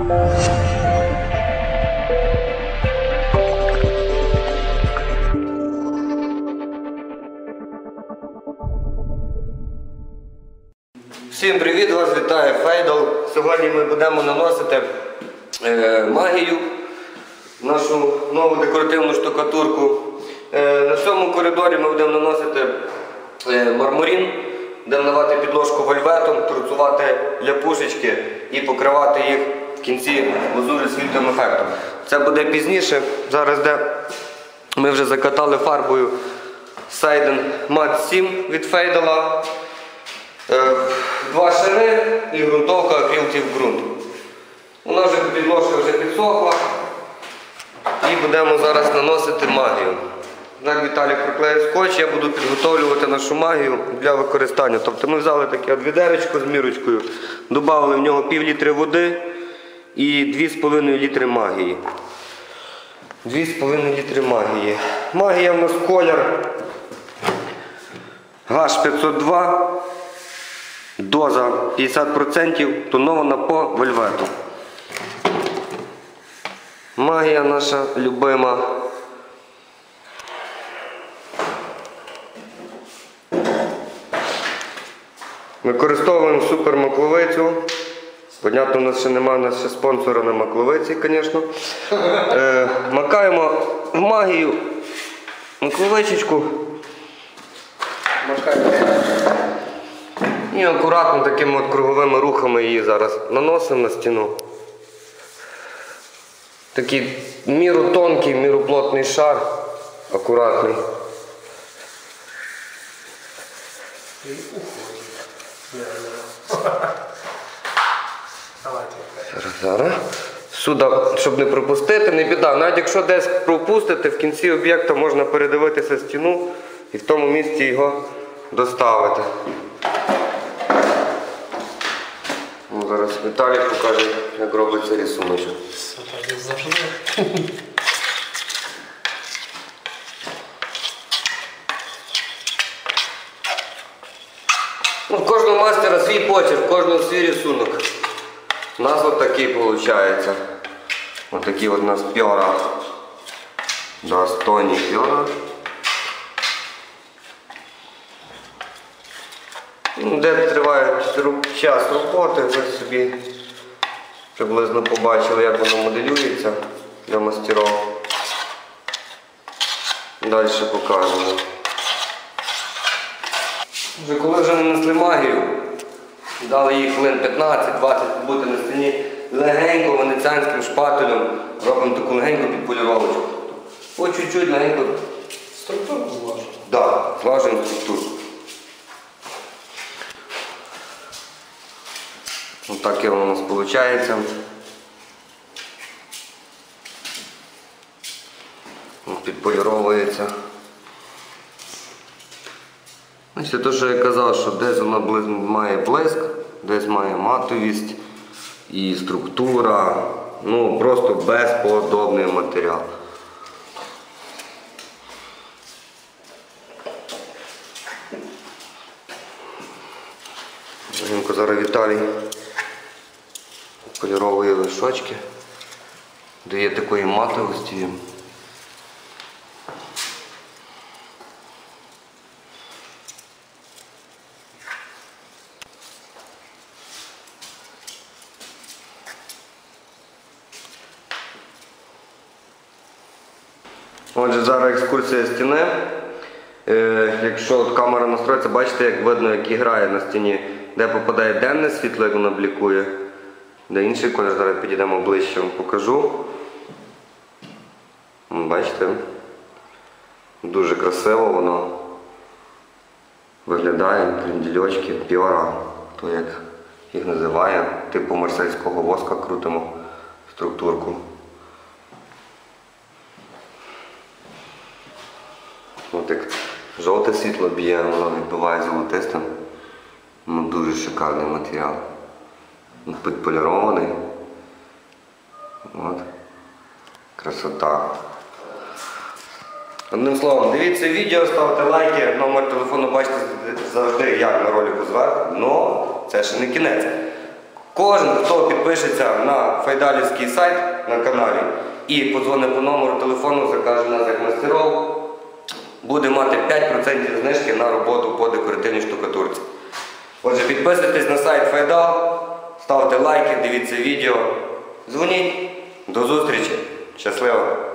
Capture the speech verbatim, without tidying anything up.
Всім привіт, вас вітає Фейдал. Сьогодні ми будемо наносити е, магію, нашу нову декоративну штукатурку. Е, на цьому коридорі ми будемо наносити е, мармурін, будемо давати підложку вольветом, торцувати ляпушечки і покривати їх в кінці глазурі світлим ефектом. Це буде пізніше. Зараз де ми вже закатали фарбою Seiden Matte сім від Фейдала. Два шари і ґрунтовка акрилтів ґрунт. Вона вже підложка вже підсохла. І будемо зараз наносити магію. Так, Віталій проклеїв скотч, я буду підготовлювати нашу магію для використання. Тобто ми взяли таке от відеречко з мірочкою, додали в нього пів літри води і дві з половиною літри магії. дві з половиною літри магії. Магія в нас колір Гаш п'ятсот два. Доза п'ятдесят відсотків, тонована по вольвету. Магія наша любима. Використовуємо супермакловицю. Понятно, у нас ще немає, у нас ще спонсора на макловиці, звісно. Е, макаємо в магію макловичечку. Макаємо. І акуратно такими от круговими рухами її зараз наносимо на стіну. Такий міру тонкий, міру плотний шар, акуратний. Зараз, зараз. Сюди, щоб не пропустити, не біда. Навіть якщо десь пропустите, в кінці об'єкта можна передивитися стіну і в тому місці його доставити. Ну, зараз Віталій покаже, як робиться рисуночок. Все так і завжди. Ну, в кожного мастера свій почерк, в кожного свій рисунок. У нас от такий виходить. Ось такі от у нас пера. Достойні пера. Де триває час роботи, ви собі приблизно побачили, як воно моделюється для мастерів. Далі покажемо. Вже коли вже нанесли магію, дали їй хвилин п'ятнадцять-двадцять побути на стіні, легенько венеціанським шпателем робимо таку легеньку підполіровочку. По чуть-чуть легенько. Структурку зважимо? Так, зважуємо структурку. Ось так воно у нас виходить. Підполіровується. Значить, те, що я казав, що десь вона має блиск, десь має матовість і структура. Ну, просто безподобний матеріал. Зараз Віталій поліровує вершочки, дає такої матовості. Отже, зараз екскурсія стіни. Е, якщо от камера настроїться, бачите, як видно, як грає на стіні, де попадає денне світло, як воно блікує, де інший колір. Зараз підійдемо ближче, вам покажу. Бачите, дуже красиво воно виглядає, крендельочки, піора, то як їх називає, типу марсельського воска крутимо структурку. От як жовте світло б'є, воно відбиває золотистим. Ну, дуже шикарний матеріал. Підполірований. От. Красота. Одним словом, дивіться відео, ставте лайки, номер телефону бачите завжди, як на ролику зверху, але це ще не кінець. Кожен, хто підпишеться на файдалівський сайт на каналі і подзвонить по номеру телефону, закаже нас як мастеров, буде мати п'ять відсотків знижки на роботу по декоративній штукатурці. Отже, підписуйтесь на сайт Файдал, ставте лайки, дивіться відео, дзвоніть. До зустрічі. Щасливо!